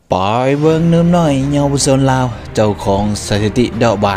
ปอยเบิ้งน้ำน้อยเยาวชนลาวเจ้าของสถิติดอกบาน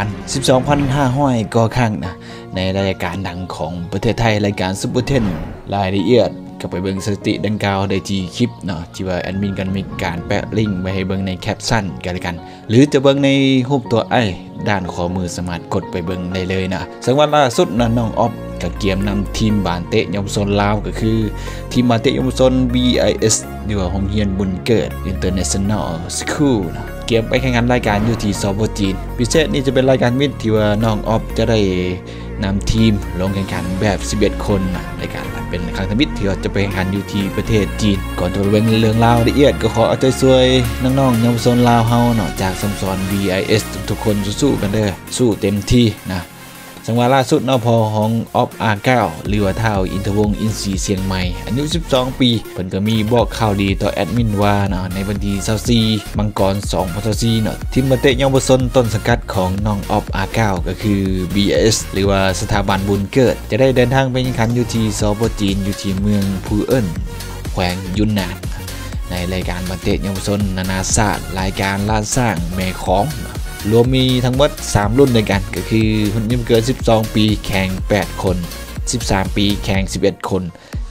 12,500 ก่อครั้งนะในรายการดังของประเทศไทยรายการซุปเปอร์เทนรายละเอียดก็ไปเบิ้งสถิติดังกล่าวได้ที่คลิปเนาะที่ว่าแอดมินกันมีการแปะลิงก์ไว้ให้เบิ้งในแคปชั่นกันเลยกันหรือจะเบิ้งในรูปตัวด้านขอมือสามารถกดไปเบิ้งได้เลยนะสังวันล่าสุดนะน้องออฟกับเกียมนำทีมบานเตะเยาวชนลาวก็คือทีมบานเตะเยาวชน BIS หรือว่าโรงเรียนบุญเกิด International School นะเกียมไปแข่งขันรายการอยู่ที่สปปจีนพิเศษนี่จะเป็นรายการมิตรที่ว่าน้องออฟจะได้นำทีมลงแข่งขันแบบ11คนนะรายการเป็นครั้งทมิตรที่จะไปแข่งขันอยู่ที่ประเทศจีนก่อนจะเป็นเรื่องราวละเอียดก็ขอเอาใจช่วยน้องๆเยาวชนลาวเฮาเนาะจากสโมสร BIS ทุกคนสู้ๆกันเด้อสู้เต็มที่นะสังวาล่าสุดนพของออฟอาร์เก้าหรือว่าเท่าอินทวงศ์อินทรีเสียงใหม่อายุ12 ปีเพิ่นก็มีบอกข่าวดีต่อแอดมินว่าเนาะในวันที่24มังกร2024เนาะทีมบาเตะเยาวชนต้นสังกัดของน้องออฟอาร์เก้าก็คือ BS หรือว่าสถาบันบุญเกิดจะได้เดินทางไปแข่งขันอยู่ที่สปปจีนอยู่ที่เมืองพูเอิ้นแขวงยุนนานในรายการบาเตะเยาวชนนานาชาติรายการล้านสร้างแม่ของรวมมีทั้งหมด3รุ่นด้วยกันก็คือคนอายุเกิน12 ปีแข่ง8 คน13 ปีแข่ง11 คน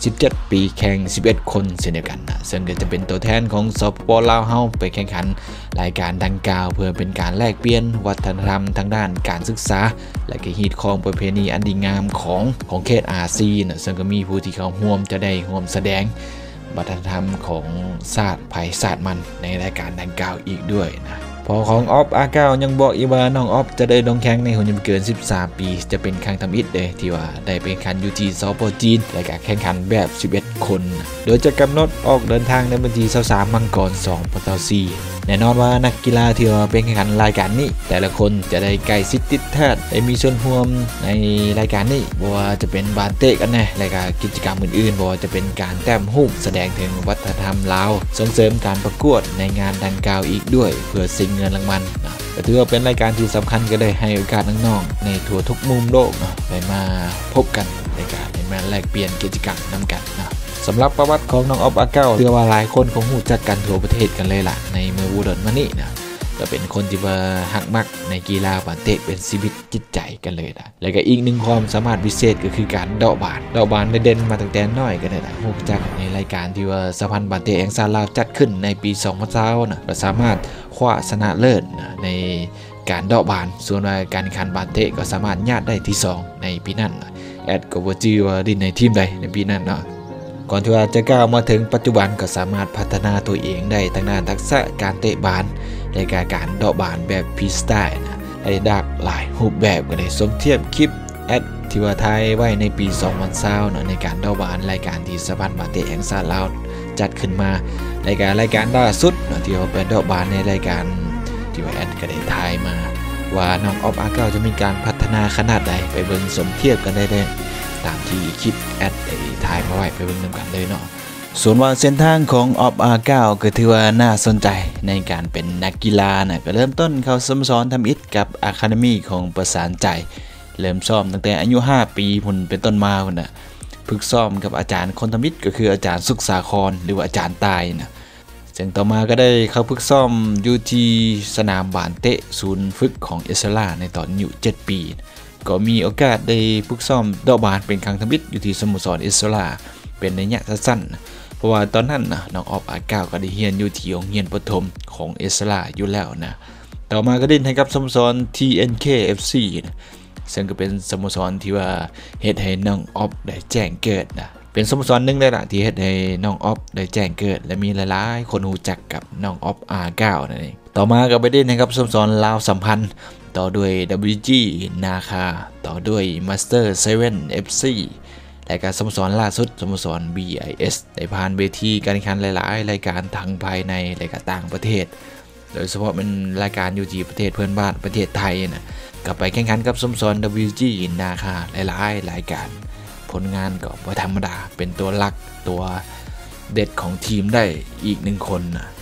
17 ปีแข่ง11 คนเช่นเดียวกันนะซึ่งก็จะเป็นตัวแทนของสปปลาวเฮาไปแข่งขันรายการดังกล่าวเพื่อเป็นการแลกเปลี่ยนวัฒนธรรมทางด้านการศึกษาและก็ฮีตของประเพณีอันดีงามของเขตอาเซียนซึ่งก็มีผู้ที่เข้าร่วมจะได้ร่วมแสดงวัฒนธรรมของศาสตร์ไผ่ศาสตร์มันในรายการดังกล่าวอีกด้วยนะพอของออฟอาร์เก้ายังบอกอีกว่าน้องออฟจะได้ลงแข่งในหุ่นยนต์เกิน13 ปีจะเป็นครั้งทำอิฐเลยที่ว่าได้ไปแข่งขันอยู่ที่สปปจีนและการแข่งขันแบบ11 คนโดยจะกำหนดออกเดินทางในวันที่23มังกร2024แน่นอนว่านักกีฬาที่ว่าเป็นแข่งขันรายการนี้แต่ละคนจะได้ใกล้ชิดติดแทดได้มีส่วนร่วมในรายการนี้บ่ว่าจะเป็นบาเตะกันแน่รายการกิจกรรมอื่นๆบ่ว่าจะเป็นการแต้มหูปแสดงถึงวัฒนธรรมลาวส่งเสริมการประกวดในงานดังกล่าวอีกด้วยเพื่อสิ่งเงินรางวัลก็ถือว่าเป็นรายการที่สำคัญก็ได้ให้โอกาสน้องๆในทั่วทุกมุมโลกได้มาพบกันในการได้มาแลกเปลี่ยนกิจกรรมนำกันสำหรับประวัติของน้องออฟอาร์เก้าเชื่อว่าหลายคนคงรู้จักกันทั่วประเทศกันเลยล่ะในเมื่อวูดอนมานี่นะก็เป็นคนที่ว่าหักมักในกีฬาบาเตะเป็นชีวิตจิตใจกันเลยนะและก็อีกหนึ่งความสามารถพิเศษก็คือการเดาะบานเด่นมาตั้งแต่น้อยกันเลยนะรู้จักในรายการที่ว่าสหพันธ์บาเตะแห่งชาติลาวจัดขึ้นในปี2020นะก็สามารถคว้าชนะเลิศในการเดาะบานส่วนการแข่งขันบาเตะก็สามารถญาติได้ที่2ในปีนั้นแอดก็บ่จื้อว่าดินในทีมใดในปีนั้นเนาะก่อนที่ว่าจะก้าวมาถึงปัจจุบันก็สามารถพัฒนาตัวเองได้ทั้งด้านทักษะการเตะบาสในการเดาะบาสแบบฟรีสไตล์นะได้ดักหลายรูปแบบก็ได้สมเทียบคลิปแอดที่ว่าไทยไว้ในปี2020นะในการเดาะบาสรายการที่สหพันธ์บาเตะแห่งชาติลาวจัดขึ้นมาในรายการล่าสุดนะที่ว่าเป็นเดาะบาสในรายการที่ว่าแอดก็ได้ทายมาว่าน้องออฟอาร์เก้าจะมีการพัฒนาขนาดใดไปเบิ่งสมเทียบกันได้ตามที่คลิปแอดได้ถ่ายมาไว้ไปเบิ่งนำกันเลยเนาะส่วนว่าเส้นทางของออฟอาร์เก้าก็ถือว่าน่าสนใจในการเป็นนักกีฬานะก็เริ่มต้นเข้าสโมสรทำอิฐกับอะคาเดมี่ของประสานใจเริ่มซ้อมตั้งแต่อายุ5 ปีพุ่นเป็นต้นมาพุ่นน่ะฝึกซ้อมกับอาจารย์คนทำอิฐก็คืออาจารย์สุขสาครหรือว่าอาจารย์ตายนะซึ่งต่อมาก็ได้เข้าฝึกซ้อมอยู่ที่สนามบานเตะศูนย์ฝึกของเอสลาในตอนอายุ7 ปีก็มีโอกาสได้ฝึกซ้อมเดาะบาสเป็นครั้งทำอิฐอยู่ที่สโมสรเอสลาเป็นระยะสั้นๆเพราะว่าตอนนั้นน้องออฟอาร์เก้าก็ได้เรียนอยู่ที่โรงเรียนประถมของเอสลาอยู่แล้วนะต่อมาก็ได้ให้กับสโมสร TNK FC นะซึ่งก็เป็นสโมสรที่ว่าเฮ็ดให้น้องออฟได้แจ้งเกิดนะเป็นสโมสรหนึ่งเลยล่ะที่เฮ็ดให้น้องออฟได้แจ้งเกิดและมีหลายๆคนรู้จักกับน้องออฟอาร์เก้านั่นเองต่อมาก็ไปได้ให้กับสโมสรลาวสัมพันธ์ต่อด้วย WG นาคาต่อด้วย Master 7 FC และการสโมสรล่าสุดสโมสร BIS ได้ผ่านเวทีการแข่งขันหลายๆรายการทั้งภายในและก็ต่างประเทศโดยเฉพาะเป็นรายการอยู่ที่ประเทศเพื่อนบ้านประเทศไทยนะก็ไปแข่งขันกับสโมสร WG นาคาหลายๆรายการผลงานก็บ่ธรรมดาเป็นตัวหลักตัวเด็ดของทีมได้อีก1 คนนะ